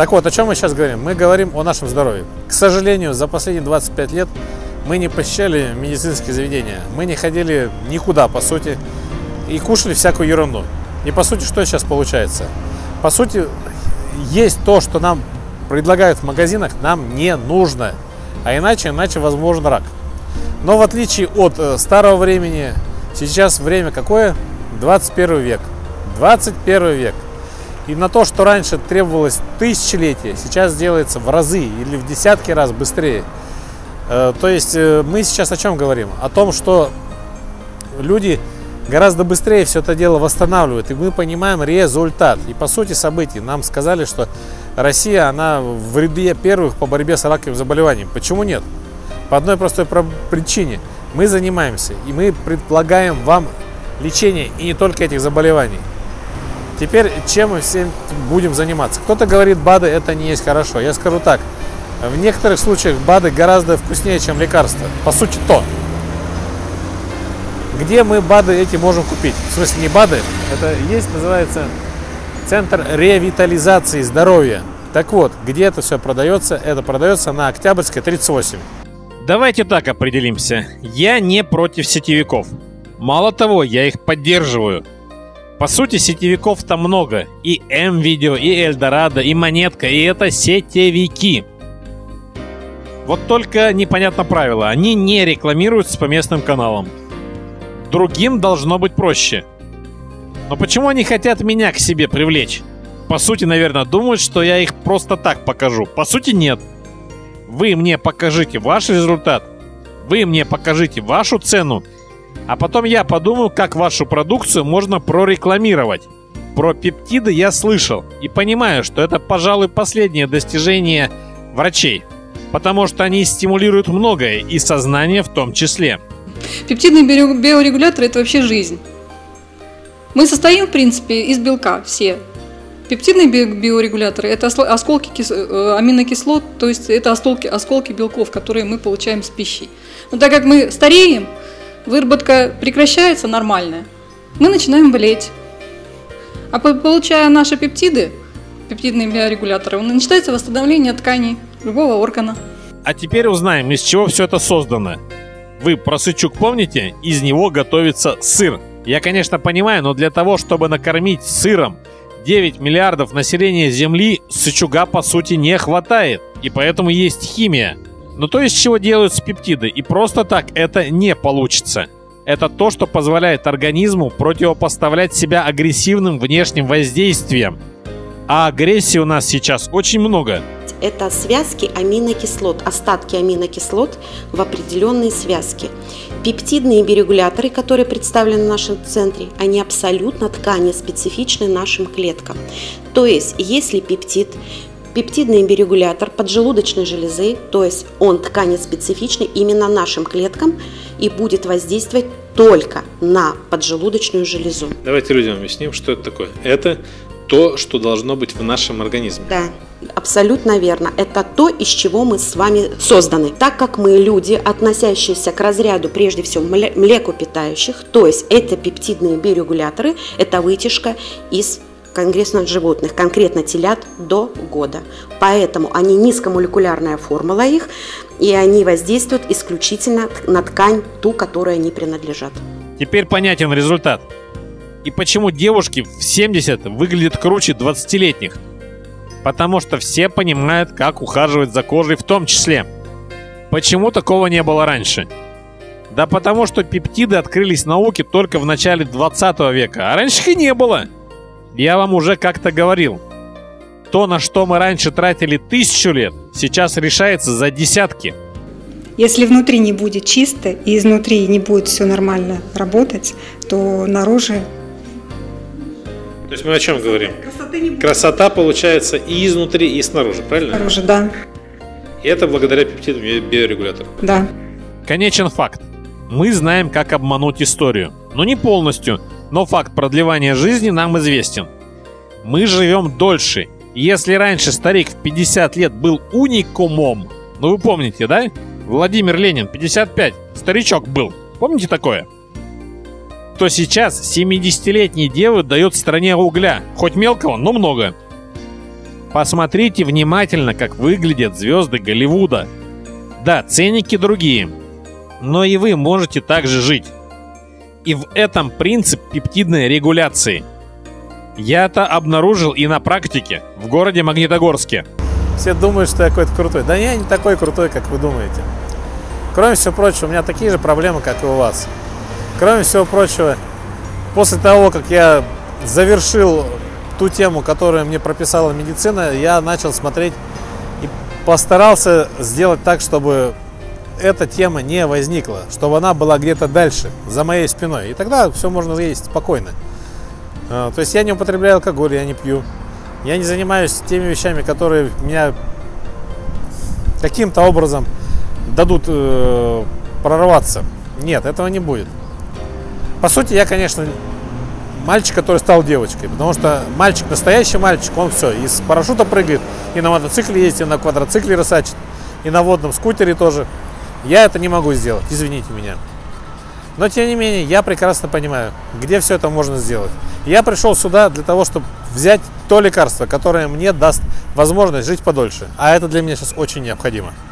Так вот, о чем мы сейчас говорим? Мы говорим о нашем здоровье. К сожалению, за последние 25 лет мы не посещали медицинские заведения. Мы не ходили никуда, по сути, и кушали всякую ерунду. И по сути, что сейчас получается? По сути, есть то, что нам предлагают в магазинах, нам не нужно. А иначе возможен рак. Но в отличие от старого времени, сейчас время какое? 21 век. 21 век. И на то, что раньше требовалось тысячелетия, сейчас делается в разы или в десятки раз быстрее. То есть мы сейчас о чем говорим? О том, что люди гораздо быстрее все это дело восстанавливают, и мы понимаем результат. И по сути событий нам сказали, что Россия, она в ряде первых по борьбе с раковыми заболеваниями. Почему нет? По одной простой причине. Мы занимаемся, и мы предлагаем вам лечение, и не только этих заболеваний. Теперь, чем мы всем будем заниматься? Кто-то говорит, БАДы это не есть хорошо. Я скажу так, в некоторых случаях БАДы гораздо вкуснее, чем лекарства. По сути, то. Где мы БАДы эти можем купить? В смысле, не БАДы, это есть, называется, Центр ревитализации здоровья. Так вот, где это все продается? Это продается на Октябрьской, 38. Давайте так определимся. Я не против сетевиков. Мало того, я их поддерживаю. По сути, сетевиков-то много. И М-Видео, и Эльдорадо, и Монетка, и это сетевики. Вот только непонятно правило. Они не рекламируются по местным каналам. Другим должно быть проще. Но почему они хотят меня к себе привлечь? По сути, наверное, думают, что я их просто так покажу. По сути, нет. Вы мне покажите ваш результат. Вы мне покажите вашу цену. А потом я подумаю, как вашу продукцию можно прорекламировать. Про пептиды я слышал и понимаю, что это, пожалуй, последнее достижение врачей. Потому что они стимулируют многое, и сознание в том числе. Пептидные биорегуляторы – это вообще жизнь. Мы состоим, в принципе, из белка все. Пептидные биорегуляторы – это осколки аминокислот, то есть это осколки белков, которые мы получаем с пищей. Но так как мы стареем, выработка прекращается нормальная, мы начинаем болеть. А получая наши пептиды, пептидные биорегуляторы, начинается восстановление тканей любого органа. А теперь узнаем, из чего все это создано. Вы про сычуг помните? Из него готовится сыр. Я, конечно, понимаю, но для того, чтобы накормить сыром 9 миллиардов населения Земли, сычуга по сути не хватает. И поэтому есть химия. Но то, из чего делаются пептиды, и просто так это не получится. Это то, что позволяет организму противопоставлять себя агрессивным внешним воздействиям. А агрессии у нас сейчас очень много. Это связки аминокислот, остатки аминокислот в определенные связки. Пептидные биорегуляторы, которые представлены в нашем центре, они абсолютно тканеспецифичны нашим клеткам. То есть, если пептидный биорегулятор поджелудочной железы, то есть он тканеспецифичный именно нашим клеткам и будет воздействовать только на поджелудочную железу. Давайте людям объясним, что это такое. Это то, что должно быть в нашем организме. Да, абсолютно верно. Это то, из чего мы с вами созданы. Так как мы люди, относящиеся к разряду прежде всего млекопитающих, то есть это пептидные биорегуляторы, это вытяжка из конкретно животных, конкретно телят до года. Поэтому они низкомолекулярная формула их, и они воздействуют исключительно на ткань, ту, которой они принадлежат. Теперь понятен результат. И почему девушки в 70 выглядят круче 20-летних? Потому что все понимают, как ухаживать за кожей в том числе. Почему такого не было раньше? Да потому что пептиды открылись науке только в начале 20 века, а раньше их и не было. Я вам уже как-то говорил. То, на что мы раньше тратили 1000 лет, сейчас решается за десятки. Если внутри не будет чисто и изнутри не будет все нормально работать, то наружу... То есть мы о чем говорим? Красота получается и изнутри, и снаружи, правильно? Снаружи, да. И это благодаря пептидным биорегуляторам. Да. Конечен факт. Мы знаем, как обмануть историю. Ну не полностью, но факт продлевания жизни нам известен. Мы живем дольше. Если раньше старик в 50 лет был уникумом, ну вы помните, да? Владимир Ленин, 55, старичок был. Помните такое? То сейчас 70-летней девы дают стране угля. Хоть мелкого, но много. Посмотрите внимательно, как выглядят звезды Голливуда. Да, ценники другие, но и вы можете так же жить. И в этом принцип пептидной регуляции. Я это обнаружил и на практике в городе Магнитогорске. Все думают, что я какой-то крутой. Да я не такой крутой, как вы думаете. Кроме всего прочего, у меня такие же проблемы, как и у вас. Кроме всего прочего, после того, как я завершил ту тему, которую мне прописала медицина, я начал смотреть и постарался сделать так, чтобы эта тема не возникла, чтобы она была где-то дальше, за моей спиной. И тогда все можно есть спокойно. То есть я не употребляю алкоголь, я не пью. Я не занимаюсь теми вещами, которые меня каким-то образом дадут прорваться. Нет, этого не будет. По сути, я, конечно, мальчик, который стал девочкой. Потому что мальчик, настоящий мальчик, он все, из парашюта прыгает, и на мотоцикле ездит, и на квадроцикле рысачит, и на водном скутере тоже. Я это не могу сделать, извините меня. Но, тем не менее, я прекрасно понимаю, где все это можно сделать. Я пришел сюда для того, чтобы взять то лекарство, которое мне даст возможность жить подольше. А это для меня сейчас очень необходимо.